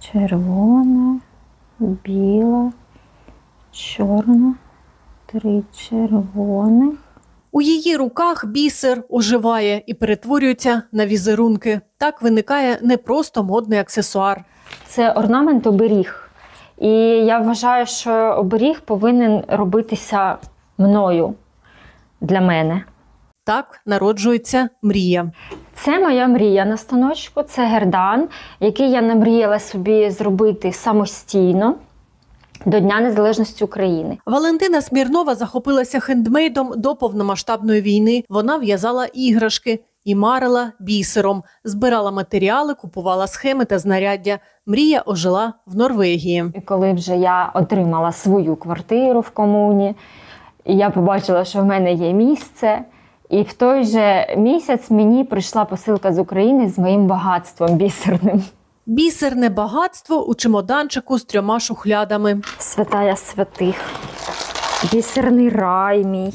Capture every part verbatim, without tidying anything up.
червона, біла, чорна, три червоних. У її руках бісер оживає і перетворюється на візерунки. Так виникає не просто модний аксесуар. Це орнамент-оберіг. І я вважаю, що оберіг повинен робитися мною, для мене. Так народжується мрія. Це моя мрія на станочку, це гердан, який я намріяла собі зробити самостійно до Дня Незалежності України. Валентина Смірнова захопилася хендмейдом до повномасштабної війни. Вона в'язала іграшки і марила бісером. Збирала матеріали, купувала схеми та знаряддя. Мрія ожила в Норвегії. І коли вже я отримала свою квартиру в комуні, і я побачила, що в мене є місце, і в той же місяць мені прийшла посилка з України з моїм багатством бісерним. Бісерне багатство у чемоданчику з трьома шухлядами. Святая святих. Бісерний рай мій.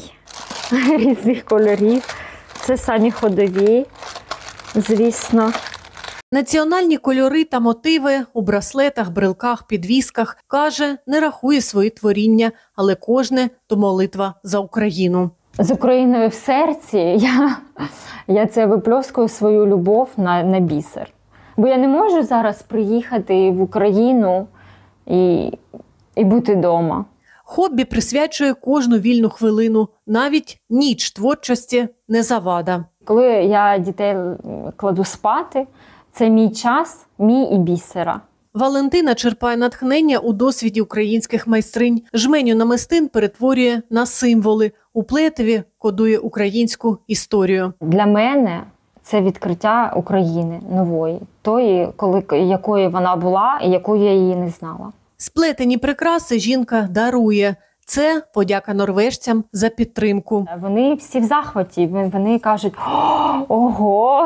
Різних кольорів. Це самі ходові, звісно. Національні кольори та мотиви у браслетах, брелках, підвісках. Каже, не рахує свої творіння, але кожне – то молитва за Україну. З Україною в серці я, я це випльоскую свою любов на, на бісер. Бо я не можу зараз приїхати в Україну і, і бути вдома. Хобі присвячує кожну вільну хвилину. Навіть ніч творчості не завада. Коли я дітей кладу спати, це мій час, мій і бісера. Валентина черпає натхнення у досвіді українських майстринь. Жменю намистин перетворює на символи. У плетеві кодує українську історію. Для мене це відкриття України нової, тої, коли, якою вона була і якою я її не знала. Сплетені прикраси жінка дарує. Це подяка норвежцям за підтримку. Вони всі в захваті, вони кажуть «Ого!».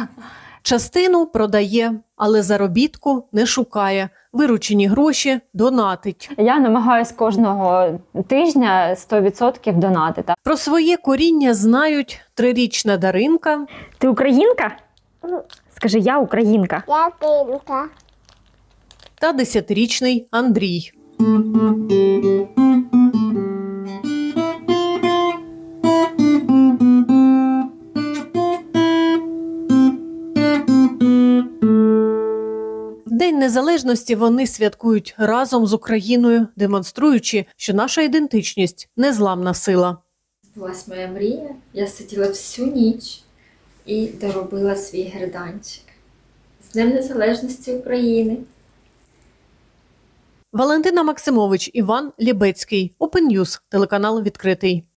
Частину продає, але заробітку не шукає. Виручені гроші донатить. Я намагаюсь кожного тижня сто відсотків донатити. Про своє коріння знають трирічна Даринка. Ти українка? Скажи, я українка. Я українка. Та десятирічний Андрій. День Незалежності вони святкують разом з Україною, демонструючи, що наша ідентичність – незламна сила. Збулась моя мрія. Я сиділа всю ніч і доробила свій герданчик. З Днем Незалежності України! Валентина Максимович, Іван Лібецький. Open News, телеканал «Відкритий».